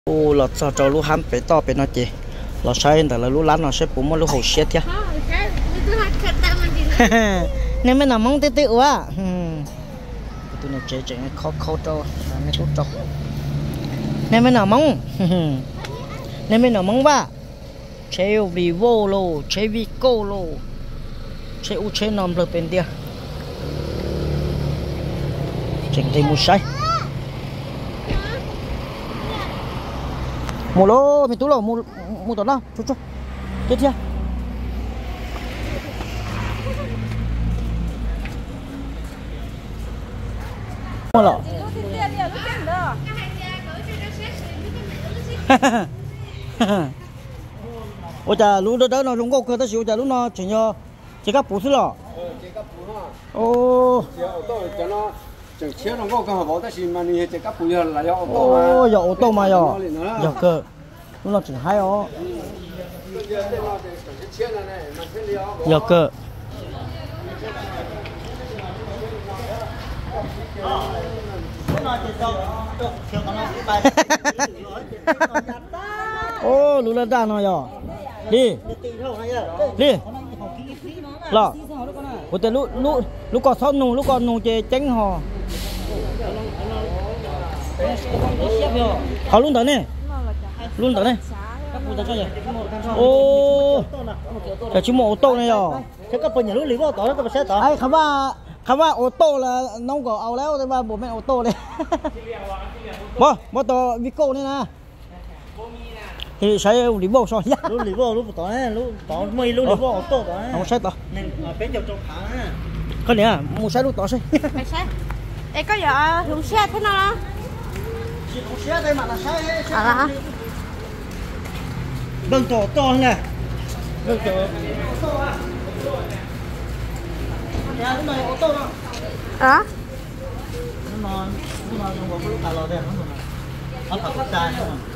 ô lọt cho lú ham phải to phải nó chị lọt saiแต่ละlú lán nó sẽ bụng mà lú hậu xét chứ nên mới nằm mong tê tê quá tụi này chạy khó khó trâu mấy chút trâu nên mới nằm mong nên mới nằm mong ba chơi Vivo lô chơi Vico lô chơi u chơi nằm được bên kia chỉnh thì một sai một lô mình tú lô một tuần nào chút chút tiếp theo một lọ ôi trời lú đó nó rung gốc cơ ta xíu trời lú nó chỉ nhờ chỉ cắt bù xí lọ ô chẳng chiếu nó có cái bảo ta xin mà đi chỉ cắt bù là do ô tô mà giờ cơ lú nó chỉ hay ó giờ cơ ô lú là đàn nó giờ đi đi lọ ủaแต่ลูกก็ซ้อมนูลูกก็นูเจเจ๊งห่อเขาลุ้นต่อเนี่ยลุ้นต่อเนี่ยโอ้แต่ชิโมโอโต้เนี่ยอ่ะฉันก็เป็นอย่างรู้หรือว่าต่อแล้วก็ไปเซ็ตต่อไอ้คำว่าโอโต้ละน้องก็เอาแล้วแต่ว่าผมไม่โอโต้เลยบ่ต่อวิโก้นี่นะthì sẽ lì bộ sao nhá lì bộ lúc tỏ này lúc tỏ mây lúc lì bộ ô tô tỏ này không sai tỏ nên bên trong thả cái này mua xe lúc tỏ xe xe đây có giờ thùng xe thế nào đó thùng xe đây mà là xe à đừng tỏ to nè đừng tỏ nhà lúc này ô tô đâu nó không có lúc nào đây nó thật rất dài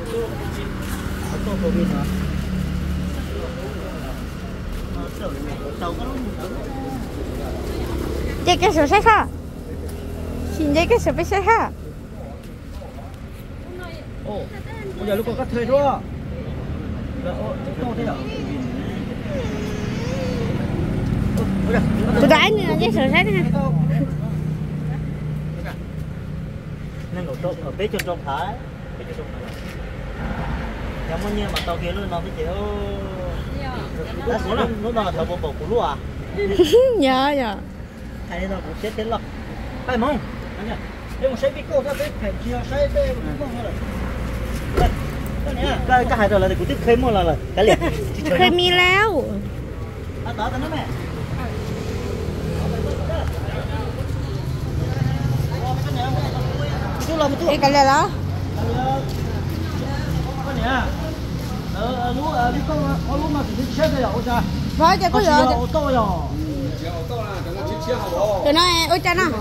dây cái sợi sắt ha, xin dây cái sợi sắt ha. Ồ, bây giờ lúc có cắt thuê đó. Tôi đãi nữa dây sợi sắt ha. Nên ở bên trong thái. Cảm ơn nha, mà tao kia luôn nó biết chịu. Lúc nào thợ bộ của lúa à? Dạ. Thầy nó cũng chết đến lắm. Phải không? Anh nhá. Nhưng mà sẽ biết cô ra biết phải chia sai đây không rồi. Cái hai rồi là cũng tiếp thêm một lần rồi. Cái liền. เคยมีแล้ว Đó tao nói mẹ. Cái cái này đó. Đi con lúa mà chỉ chết thôi rồi cha. Phải cho có giờ. Ô tô rồi. Cái này ôi cha nó.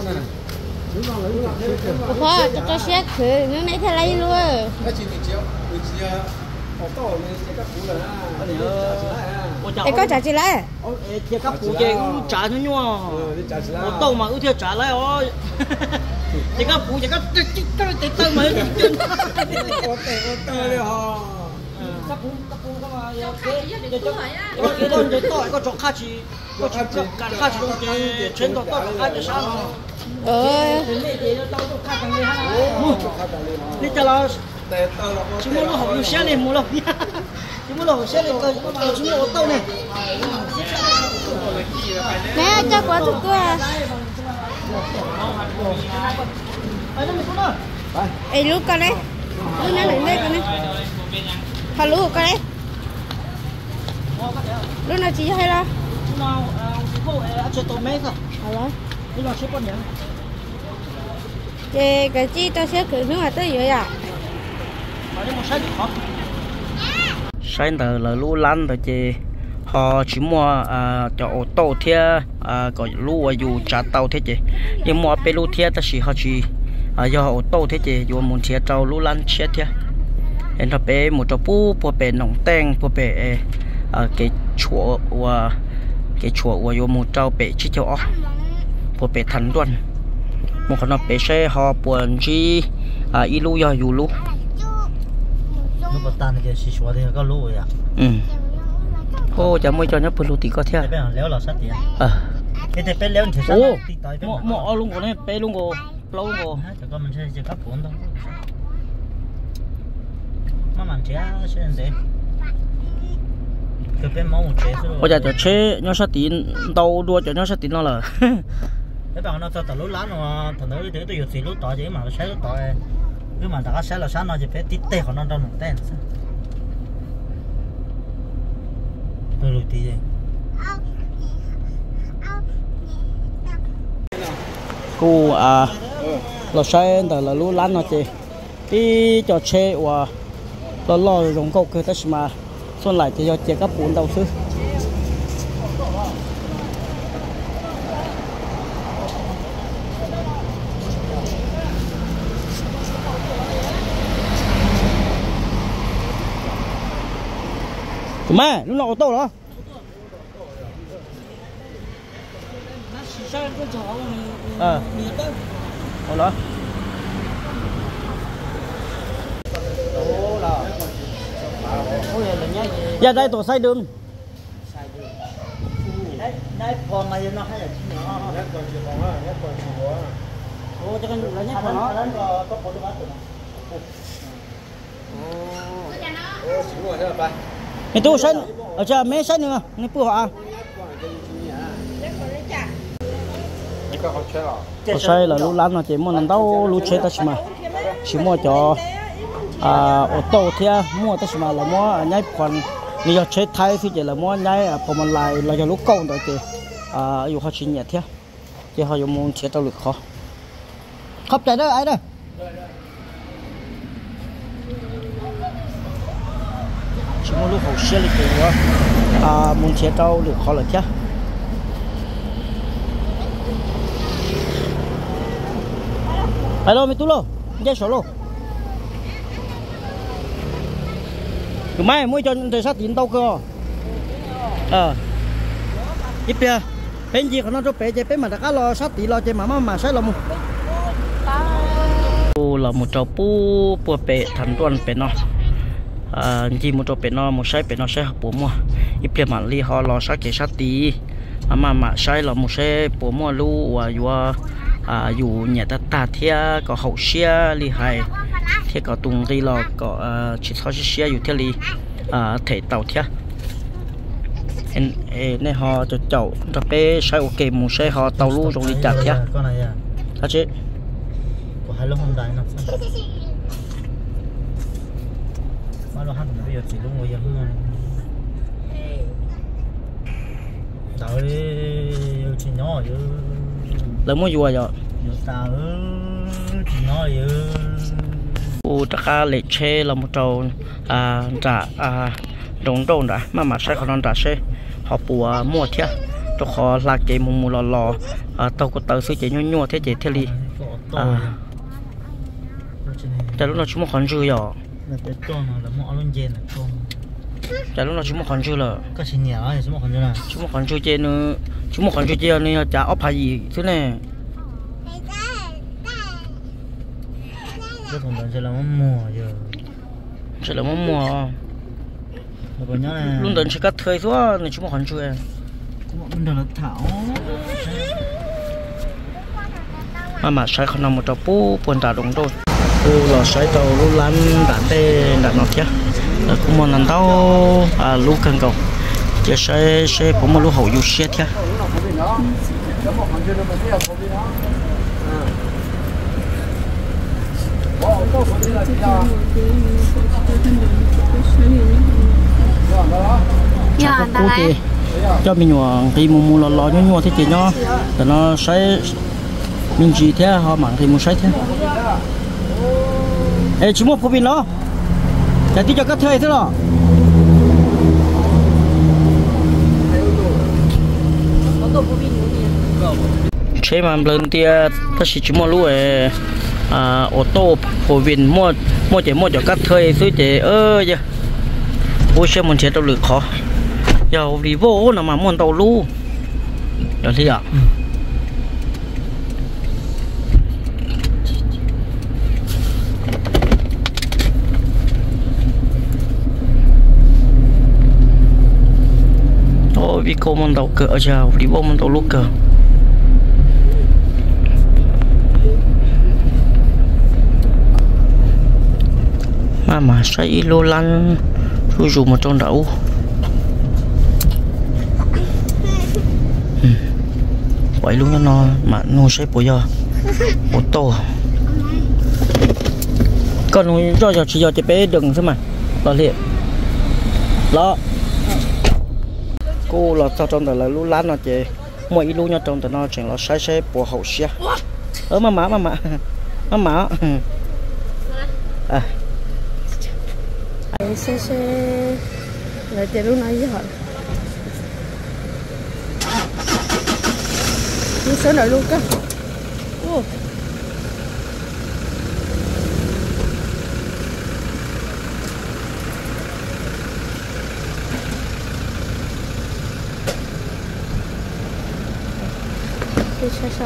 Phải cho xét thử nó nãy thay lấy luôn. Để có trả chị lấy. Chị các phụ chị cũng trả nữa nhá. Ô tô mà ưu tiên trả lấy ơi. Chị các phụ chị các tê mà chân. Ô tô đi hả? Các phụ mà cái đó để tỏi có chỗ khác chỉ có chỗ cả khác chỉ trên đó có khác để sao đi cho nó chỉ muốn nó học nhiều xe này mua lộc chỉ muốn lộc xe này coi chỉ mua ô tô này nè cho quả thực cơ ê lúc con đấy lúc nó lên đây con đấy thà lúc con đấy lúc nào chỉ hay là lúc nào cô chơi tôm mấy rồi hả lúc nào chơi con nhỉ chị cái chi tao sẽ cử nước tới vậy à sáng từ là lúa lăn rồi chị họ chỉ mua cho ô tô thia có lúa dù trả tàu thế chị nhưng mua pe lúa thia ta chỉ họ chỉ do ô tô thế chị dù muốn thia trâu lúa lăn chết thia nên là pe một trâu pu po pe nòng teng po pe cái chuột và dù một trâu pe chỉ cho po pe thành luôn một con pe xe họ buồn chi ilu ya ilu có tan thì chỉ xóa thì có lũ vậy. Ô chả mới cho nhớ bự lũ tí có theo. Bây giờ léo là sát tiền. Cái này bé léo thì sát. Ô, mọ luôn còn này, bé luôn còn, lâu luôn còn. Chỉ có mình sẽ chỉ cắt cuốn thôi. Mà mình chế sẽ thế. Cái bé máu một chế thôi. Bây giờ cho chế nhớ sát tí, đâu đua cho nhớ sát tí nó là. Cái bạn nó cho tao lú lá nó, thằng nó để tôi dùng lú tỏi chứ mà nó xé lú tỏi. Nếu mà đã xé là sáng nó chỉ phải tít tê họ nó đâu một tên. Tôi lùi tí gì. Cô là xe là lú lán nó chị đi cho xe và lo rồng câu cái tất mà xuân lại thì cho chị các bốn đầu sư mẹ lúc nào ô tô đó Ủa đó. Dạ đây tổ sai đường. Đấy còn mà nó hay là chi nhỏ. Ô cho con là nhắc vào nó. Có bốn đứa bắt được. Mày tu sân ở chờ mấy sân nữa, này bữa họ. Có sai là lú lán là chỉ muốn làm đâu lú chế ta mà chỉ mua cho ô tô thia mua ta mà là mua nhái phần như chế thay thì chỉ là mua nhái còn còn lại là cho lú câu rồi thì yêu họ chỉ nhẹ thia chỉ họ dùng muốn chế tao lực khó khóc chạy đó ai đó chỉ mua lú hậu xe lịch thì muốn chế tao lực khó là thia hello mi tu lo, chơi solo. Tụi mày mới cho thời sát tiền đâu cơ. Ít bia, bên gì còn nó cho bé chơi bé mà đã cá lo sát tiền lo chơi mà sai lầm. Là một trò pu bé thành tuần bé nó. Chỉ một trò bé nó một sai bé nó sẽ học bố mua. Ít bia mà li họ lo sát cái sát tiền. Mà sai là một sai bố mua lu và dù nhà ta thia có hậu xe li hay thia có tung đi lo có chỉ số xe dù thia li thể tàu thia nên họ cho chậu cho bé sai ok một xe họ tàu lu rồi đi chặt thia sao chứ có hai lông không đại nó mà nó hắt bây giờ chỉ lúc ngồi giống này đợi chỉ nhỏ rồi lớn mua vừa rồi u ta lệ che là một trâu trả đồng đồng đã mà sai còn trả xe họ bùa mua thế cho họ là cái mù lò tàu có tàu sử dụng nhua thế chế thế li tại lúc nào chúng còn chưa rồi tại lúc nào chúng còn chưa là cái gì nhỉ chúng còn chưa chơi nữa chúng còn chưa chơi nữa trả ốp hay gì thế này cái thằng bạn sẽ làm mùa giờ sẽ làm mùa luôn đến sẽ cắt thuê số này chúng còn chưa mình được thảo mà sai không nằm một trò pu buồn trả đúng rồi là sai tàu luôn lăn đã tê đã nọ chứ cũng muốn làm tao lúc cần cầu chỉ sai cũng một lúc hậu yêu xe chứ cho mình nhọ thì mù lò nhọ thế chị nhọ để nó sẽ mình chỉ thế họ mảng thì một sai thế ê chúng một phô pin nó trả tí cho các thuê thế đó chế mà lần tia ta chỉ chúng một lúa ô tô phổ biến mua cho các thuê thứ chế chứ ôi xe mình sẽ tàu lực khó giờ vì vô nào mà muốn tàu lu giờ thì ạ vì cô mình đầu cỡ giờ đi bộ mình đầu lúc cỡ mà say lô lăn rồi dùng một trong đậu vậy luôn cho nó mà nó sẽ bồi giờ ô tô còn nó cho giờ chỉ giờ chỉ bé đừng thôi mà đó liền đó cô là sao trong đó là lú lán nó chỉ mỗi lú nhau trong đó nó chẳng là sai bộ hậu xe mà à xe là chỉ lúc nói với họ nó số nợ luôn cơ cái sợ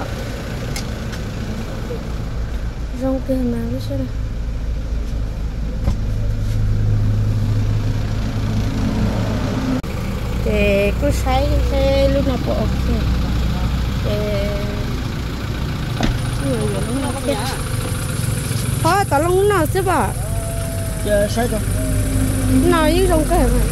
rong kia mà cái số này thì cứ say lúc nào bộ khó tao long nào chứ bà giờ say rồi nào với rong cái mà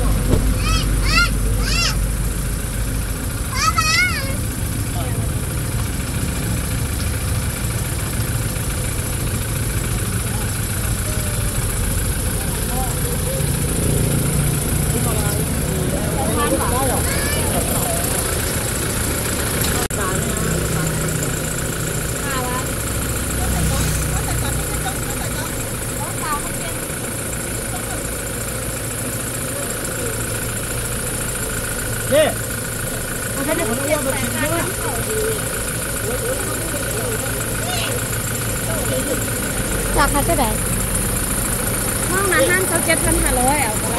sao khai cái này không là han sao chết lắm hả lối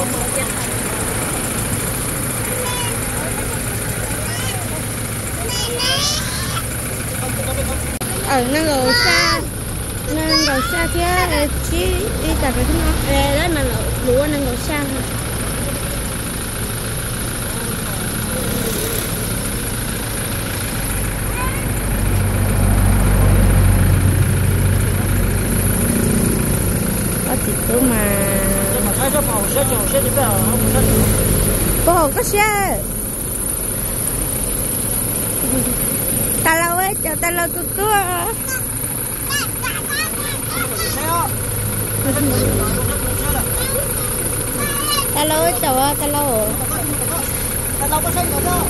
ở năng cầu xa kia chỉ đi tập cái nó về đấy mà lúa năng cầu xa tôi mà có xe ta lâu ấy chờ ta lâu tụt tua ta lâu ấy chờ ta lâu có xe đâu đâu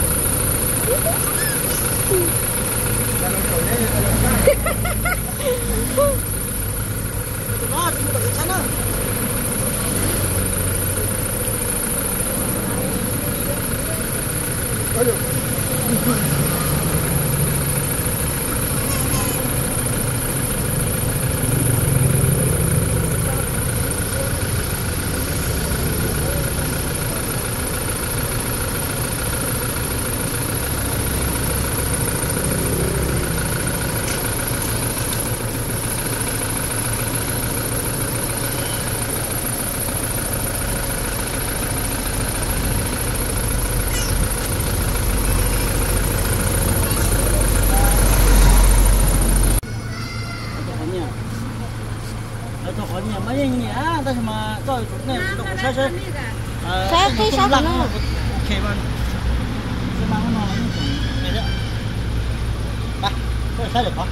mà tôi này tôi sai sai cái sao nó ok bạn cái mà nó này đó ba tôi sai được không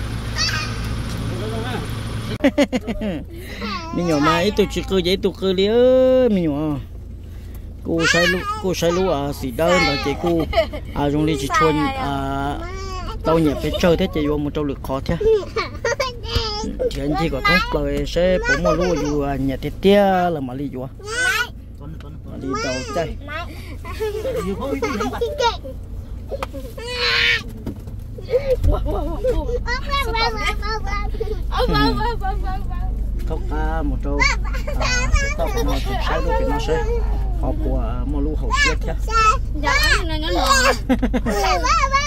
mình nhỏ mà ít tôi chỉ cơ giấy tôi cơ liếc mình nhỏ cô sai lú à xì đơn rồi chị cô dùng đi chỉ chuồn tao nhẹ phải chơi thế chị vô một trâu lực khó thế thì anh chị có thông lời sẽ bố một lúa dù nhà tiết tia là mà đi vô đi đầu chơi khóc một trâu tao cũng nói chuyện sai lúc nó sẽ học của một lúa hậu tiết thế